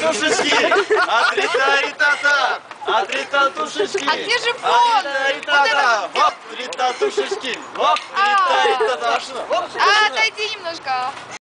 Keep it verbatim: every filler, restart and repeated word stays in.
тушечки! Отлетай, та-та! Отлетай, тушечки! А где же фон? Отлетай, та-та! Оп, отлетай, тушечки! Оп, отлетай, та-та! А, отойди немножко.